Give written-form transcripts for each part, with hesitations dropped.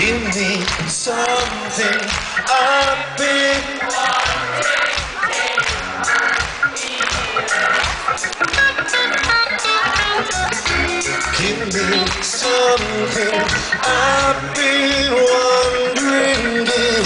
Give me something I've been Give me something I've been wondering if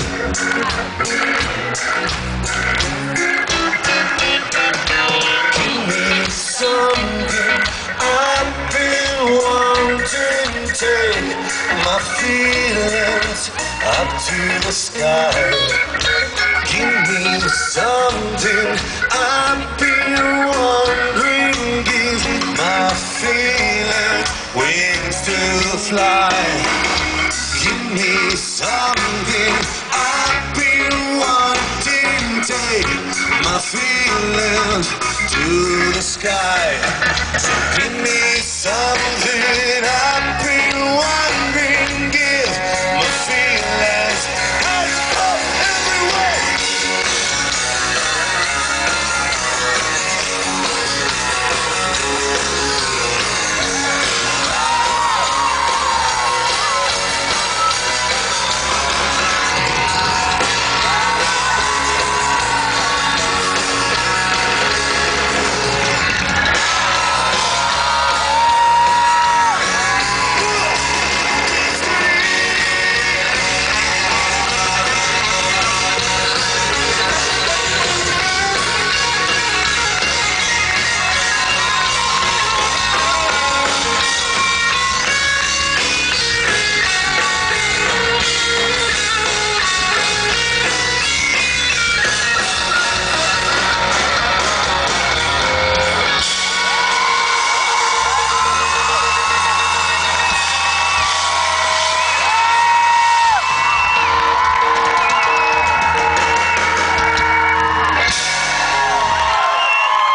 Give me something I've been wanting. Take my feelings up to the sky. Give me something I've been wondering. Give my feelings wings to fly. Give me something I've been wanting. Take my feelings to the sky. Give me something I've been wanting.